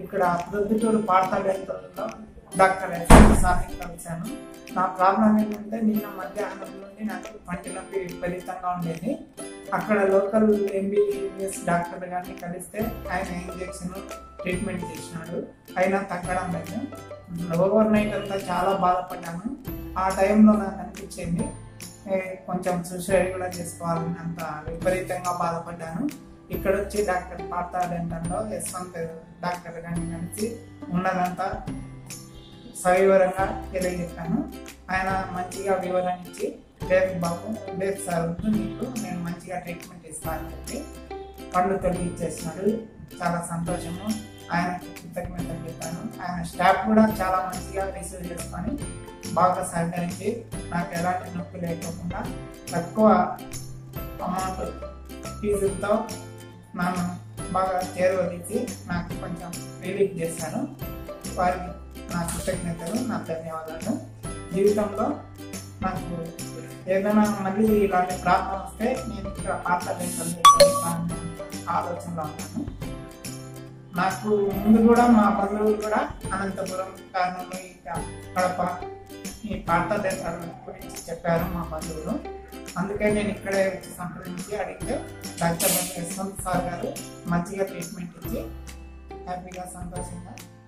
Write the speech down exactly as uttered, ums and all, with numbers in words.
ఇక్కడ ప్రొద్దుటూరు పార్థ డెంటల్లో doctor SN సార్ని కలిశాను. నా ప్రాబ్లం ఏంటంటే నిన్న మధ్యాహ్నం నుండి నాకు పంటి నొప్పి విపరీతంగా ఉండేది. అక్కడ లోకల్ ఎంబీబీఎస్ డాక్టర్ గారిని కలిస్తే ఆయన ఇంజెక్షన్ ట్రీట్మెంట్ చేసినాడు. అయినా తగ్గడం లేదు. ఓవర్ నైట్ అంతా చాలా బాధపడ్డాను. ఆ టైంలో నాకు అనిపించింది కొంచెం సూసైడ్ కూడా చేసుకోవాలని, అంత విపరీతంగా బాధపడ్డాను. ఇక్కడ వచ్చి డాక్టర్ పార్థ డెంటల్లో యశ్వంత్ డాక్టర్ గారిని కలిసి ఉన్నదంతా సవివరంగా తెలియజెప్పాను. ఆయన మంచిగా వివరణ ఇచ్చి లేదు బాబు లేదు సార్ వద్దు నీకు నేను మంచిగా ట్రీట్మెంట్ ఇస్తానని చెప్పి పళ్ళు తొలగి ఇచ్చేసినాడు. చాలా సంతోషము. ఆయనకి కృతజ్ఞతలు చెప్పాను. ఆయన స్టాఫ్ కూడా చాలా మంచిగా రిసీవ్ చేసుకొని బాగా సహకరించి నాకు ఎలాంటి నొప్పి లేకోకుండా తక్కువ అమౌంట్ ఫీజులతో నన్ను బాగా చేరువదించి నాకు కొంచెం రిలీఫ్ చేశాను. వారికి నా కృతజ్ఞతలు, నా ధన్యవాదాలు. జీవితంలో నాకు ఏదైనా మళ్ళీ ఇలాంటి ప్రాబ్లం వస్తే నేను ఇక్కడ పార్థ డెంటల్ ఆలోచనలో ఉన్నాను. నాకు ముందు కూడా మా బంధువులు కూడా అనంతపురం, కర్నూలు, ఇంకా కడప ఈ పార్థ డెంటల్ గురించి చెప్పారు మా బంధువులు. అందుకే నేను ఇక్కడే వచ్చి సంప్రదించి అడిగితే డాక్టర్ యశ్వంత్ సార్ గారు మంచిగా ట్రీట్మెంట్ ఇచ్చి హ్యాపీగా సంతోషంగా